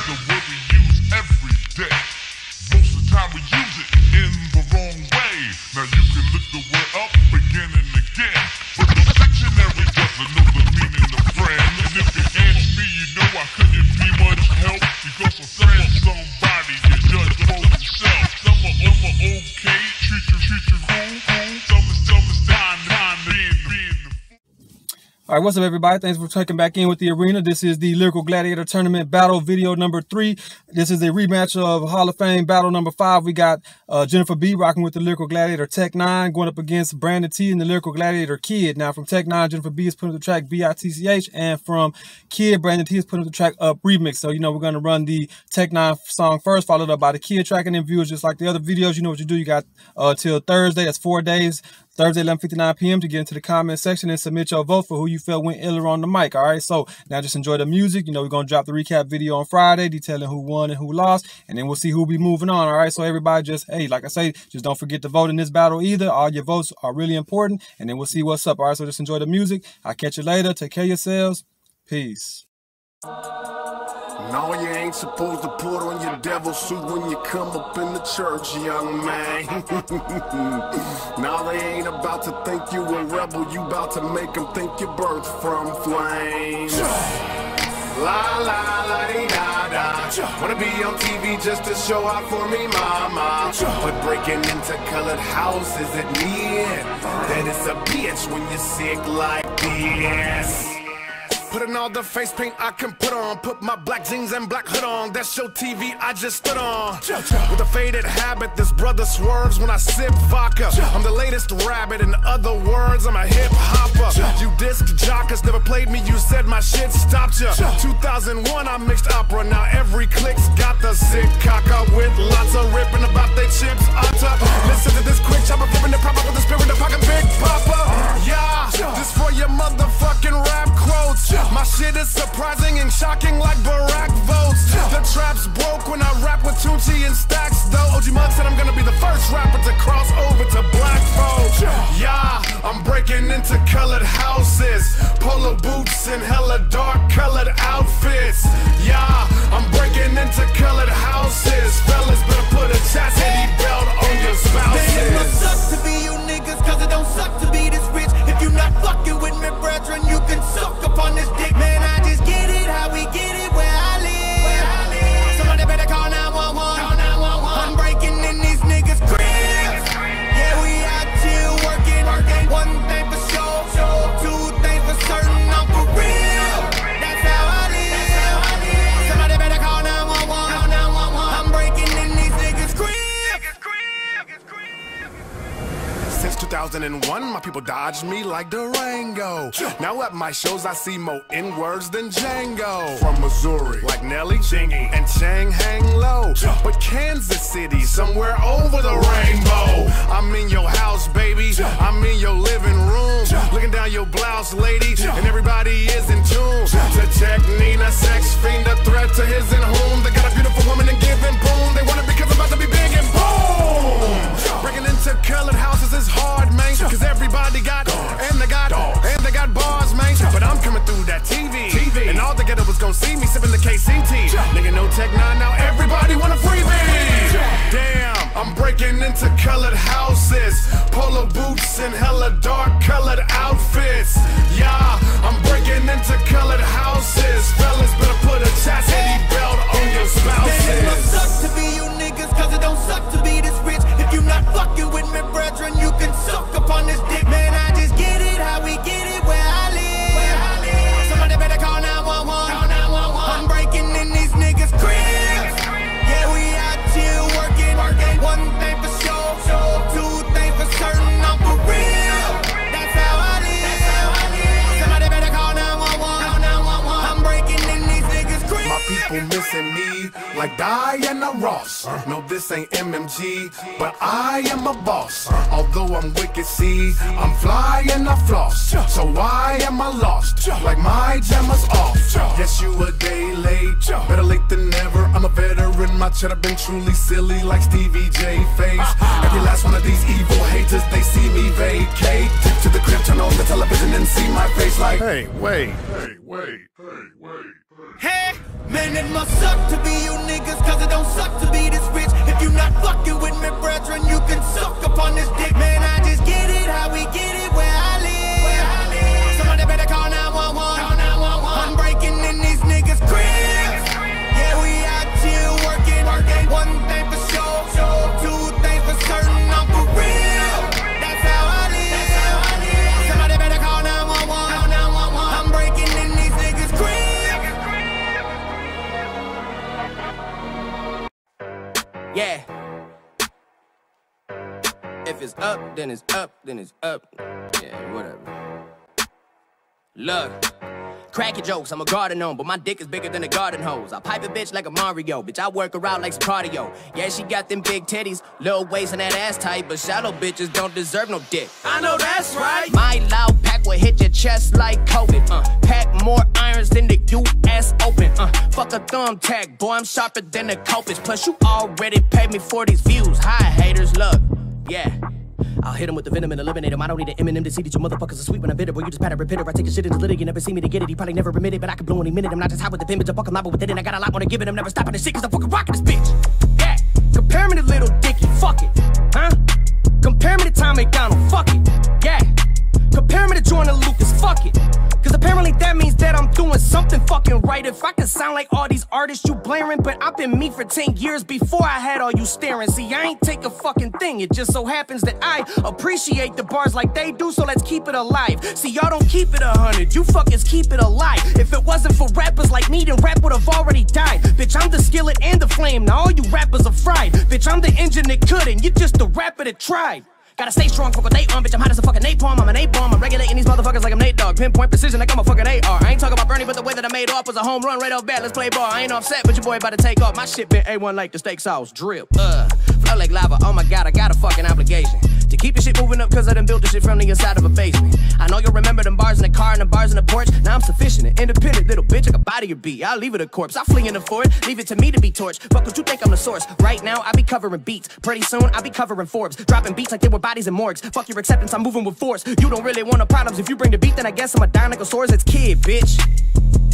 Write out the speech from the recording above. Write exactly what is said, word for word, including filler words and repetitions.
the word we use every day. Most of the time we use it in the wrong way. Now you can look the word up again and again, but the dictionary doesn't know the meaning of friend. And if you ask me, you know I couldn't be much help, because a friend somebody you judge for yourself. Some are, some are okay, treat you, treat you cool, cool. Some is, some is time, time being, being the All right, what's up, everybody? Thanks for checking back in with the arena. This is the Lyrical Gladiator Tournament Battle video number three. This is a rematch of Hall of Fame battle number five. We got uh, Jennifer B rocking with the Lyrical Gladiator Tech nine, going up against Brandon T and the Lyrical Gladiator Kid. Now, from Tech nine, Jennifer B is putting up the track B I T C H, and from Kid, Brandon T is putting up the track Up Remix. So, you know, we're going to run the Tech nine song first, followed up by the Kid track, and then viewers, just like the other videos, you know what you do. You got uh, till Thursday. That's four days. Thursday, eleven fifty-nine p m to get into the comment section and submit your vote for who you felt went iller on the mic. All right, so now just enjoy the music. You know, we're going to drop the recap video on Friday detailing who won and who lost, and then we'll see who'll be moving on. All right, so everybody just, hey, like I say, just don't forget to vote in this battle either. All your votes are really important, and then we'll see what's up. All right, so just enjoy the music. I'll catch you later. Take care of yourselves. Peace. No, you ain't supposed to put on your devil suit when you come up in the church, young man. Now they ain't about to think you a rebel, you about to make them think you're birthed from flames. La la la dee da da. Wanna be on T V just to show out for me, mama. But breaking into colored houses at me, that it's a bitch when you're sick like this. Putting all the face paint I can put on, put my black jeans and black hood on. That's your T V I just stood on. With a faded habit, this brother swerves when I sip vodka. I'm the latest rabbit, in other words, I'm a hip hopper. You disc jockers never played me, you said my shit stopped ya. two thousand one I mixed opera, now every click's got the sick cocker with lots of ripping about they chips. Otter. Listen to this quick chopper, flipping the prop up with the spirit of pocket big papa. Yeah, this for your motherfucking rap quotes. My shit is surprising and shocking like Barack votes. The trap's broke when I rap with Tunchi and Stacks, though. O G Mug said I'm gonna be the first rapper to cross over to black folks. Yeah, I'm breaking into colored houses, polo boots and hella dark colored outfits. Yeah, I'm breaking into colored houses. Fellas better put a chastity belt on your spouses. Man, it must suck to be you niggas, cause it don't suck to be this rich. If you not fucking with me, brethren, you can suck upon this dick. Man, I just get it, how we get it, where I live. Where I live. Somebody better call nine one one. Call nine one one. I'm breaking in these niggas' cribs. Yeah, we out here working. working. One thing for sure, two things for certain, I'm for real. That's how I live. Somebody better call nine one one. Call nine one one. I'm breaking in these niggas' cribs. Since two thousand one, my people dodged me like Durango. Now at my shows, I see more N-words than Django. From Missouri, like Nelly, Chingy, and Chang hang low. But Kansas City, somewhere over the rainbow. I'm in your house, baby. I'm in your living room. Looking down your blouse, lady, and everybody is in tune. To check Nina, sex fiend, a threat to his and whom. They got a beautiful woman and giving boom. They want it because I'm about to be big and boom. Breaking into colored houses is hard, man, cause everybody got, and they got, and they got bars, man. But I'm coming through that T V, T V. And all the ghetto was gonna see me sipping the K C T. Nigga, no Tech nine, now everybody want a freebie. Damn, I'm breaking into colored houses, polo boots and hella dark colored outfits. Yeah, I'm breaking into colored houses. Fellas better put a chastity belt on your spouses. Man, it must suck to be you niggas, cause it don't suck to be this rich. If you not fucking with me, brethren, you can suck upon this dick. Man, I just get it, how we get it, where I live. Where I live. Somebody better call nine one one. Call nine one one. I'm breaking in these niggas' cribs. Yeah, we out here working. working. One thing for sure, two things for certain, I'm for real. That's how I live. Somebody better call nine one one. Call nine one one. I'm breaking in these niggas' cribs. My people missing me like Diana Ross. Uh, no, this ain't M M G, but I am a boss. Uh, Although I'm wicked, see, I'm fly and I floss. Uh, so why am I lost? Uh, like my jammer's off. Uh, yes, you a day late, uh, better late than never. I'm a veteran, my cheddar been truly silly like Stevie J face. Uh, Every last one of these evil haters, they see me vacate. Take to the crib, turn on the television and see my face like, hey, wait, hey, wait, hey, wait. Hey, Man, it must suck to be you niggas, cause it don't suck to be this rich. If you not fucking with me, brethren, you can suck upon this dick. Man, I just get it, how we get it, where I live. Where I live. Somebody better call nine one one. Call nine one one. I'm breaking in these niggas' cribs. Yeah, we out here working. working. One thing for sure, two things for certain, I'm for real. That's how I live. That's how I live. Somebody better call nine one one. Call nine one one. I'm breaking in these niggas' cribs. Yeah. If it's up, then it's up, then it's up. Yeah, whatever. Look. Cracking jokes, I'm a garden gnome, but my dick is bigger than a garden hose. I pipe a bitch like a Mario, bitch, I work her out like some cardio. Yeah, she got them big titties, little waist and that ass tight, but shallow bitches don't deserve no dick. I know that's right. My loud pack will hit your chest like COVID, uh. Pack more irons than the U S Open, uh. Fuck a thumbtack, boy, I'm sharper than a compass. Plus, you already paid me for these views. Hi, haters, look, yeah. I'll hit him with the venom and eliminate him. I don't need an Eminem to see that you motherfuckers are sweet when I bid it. Boy, you just patter repeater. I take a shit into litter. You never see me to get it. He probably never admit it, but I can blow any minute. I'm not just hot with the pin, but I'm fucking liable with it. And I got a lot more to give it. I'm never stopping this shit cause I'm fucking rocking this bitch. Yeah, compare me to Little Dicky, fuck it. Huh? Compare me to Tom McDonald, fuck it. Yeah, compare me to Jordan Lucas, fuck it. Cause apparently that means that I'm doing something fucking right. If I can sound like all these artists you blaring, but I've been me for ten years before I had all you staring. See, I ain't take a fucking thing. It just so happens that I appreciate the bars like they do, so let's keep it alive. See, y'all don't keep it a hundred, you fuckers keep it alive. If it wasn't for rappers like me, then rap would have already died. Bitch, I'm the skillet and the flame, now all you rappers are fried. Bitch, I'm the engine that couldn't, you're just the rapper that tried. Gotta stay strong, fuck what they on, bitch, I'm hot as a fucking napalm, I'm an A-bomb, I'm regulating these motherfuckers like I'm Nate Dogg, pinpoint precision like I'm a fucking A R. I ain't talking about Bernie, but the way that I made off was a home run right off bat, let's play ball, I ain't offset, but your boy about to take off, my shit been A one like the steak sauce, drip, uh, flow like lava, oh my god, I got a fucking obligation to keep the shit moving up, cause I done built the shit from the inside of a basement. I know you'll remember them bars in the car and the bars in the porch, now I'm sufficient, an independent little bitch, I can body your beat, I'll leave it a corpse, I'll flee in the fort, leave it to me to be torched, fuck what you think I'm the source, right now I be covering beats, pretty soon I be covering Forbes, dropping beats like they were bodies in morgues, fuck your acceptance, I'm moving with force. You don't really want no problems. If you bring the beat, then I guess I'm a Dinosaurs. It's kid, bitch.